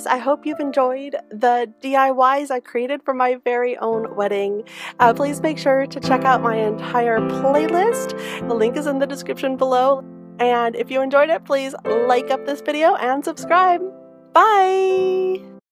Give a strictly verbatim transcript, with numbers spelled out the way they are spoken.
I hope you've enjoyed the D I Ys I created for my very own wedding. Uh, please make sure to check out my entire playlist. The link is in the description below. And if you enjoyed it, please like up this video and subscribe. Bye!